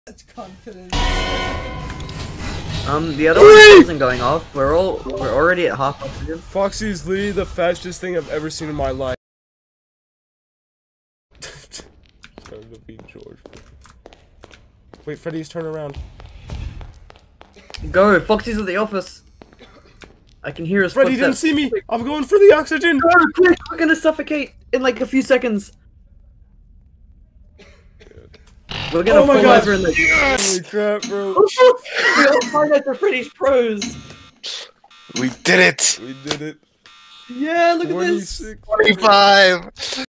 That's confidence. The other one isn't going off. We're already at half oxygen. Foxy is literally the fastest thing I've ever seen in my life. Trying to beat George. Wait, Freddy's turn around. Go, Foxy's at the office. I can hear his Freddy footsteps. didn't see me. I'm going for the oxygen. Go, quick! We're gonna suffocate in like a few seconds. We're gonna fall over in the. Holy crap, bro. We all find out the Freddy's pros. We did it. We did it. Yeah, look at this. 26. 25.